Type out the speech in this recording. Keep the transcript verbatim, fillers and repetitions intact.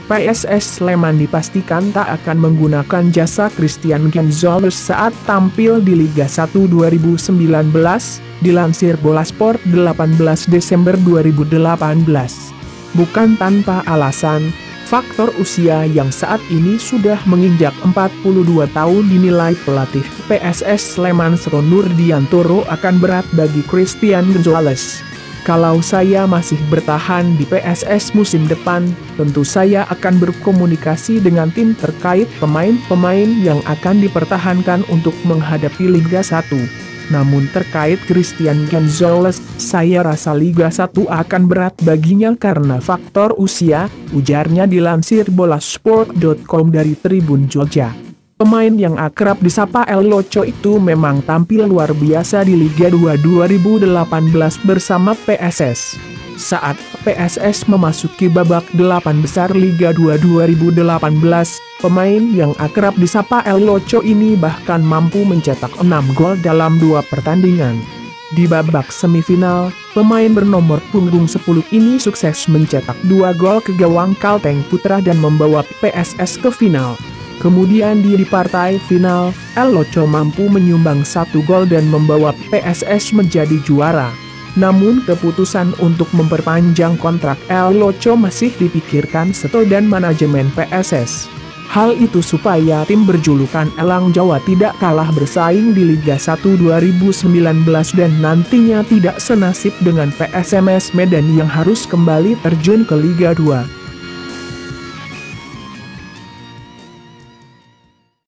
P S S Sleman dipastikan tak akan menggunakan jasa Christian Gonzalez saat tampil di Liga satu dua ribu sembilan belas, dilansir Bolasport delapan belas Desember dua ribu delapan belas. Bukan tanpa alasan, faktor usia yang saat ini sudah menginjak empat puluh dua tahun dinilai pelatih P S S Sleman Sro Nurdiantoro akan berat bagi Christian Gonzalez. Kalau saya masih bertahan di P S S musim depan, tentu saya akan berkomunikasi dengan tim terkait pemain-pemain yang akan dipertahankan untuk menghadapi Liga satu. Namun terkait Christian Gonzalez, saya rasa Liga satu akan berat baginya karena faktor usia, ujarnya dilansir bolasport dot com dari Tribun Jogja. Pemain yang akrab disapa El Loco itu memang tampil luar biasa di Liga dua dua ribu delapan belas bersama P S S. Saat P S S memasuki babak delapan besar Liga dua dua ribu delapan belas, pemain yang akrab disapa El Loco ini bahkan mampu mencetak enam gol dalam dua pertandingan. Di babak semifinal, pemain bernomor punggung sepuluh ini sukses mencetak dua gol ke gawang Kalteng Putra dan membawa P S S ke final. Kemudian di partai final, El Loco mampu menyumbang satu gol dan membawa P S S menjadi juara. Namun keputusan untuk memperpanjang kontrak El Loco masih dipikirkan Seto dan manajemen P S S. Hal itu supaya tim berjulukan Elang Jawa tidak kalah bersaing di Liga satu dua ribu sembilan belas dan nantinya tidak senasib dengan P S M S Medan yang harus kembali terjun ke Liga dua.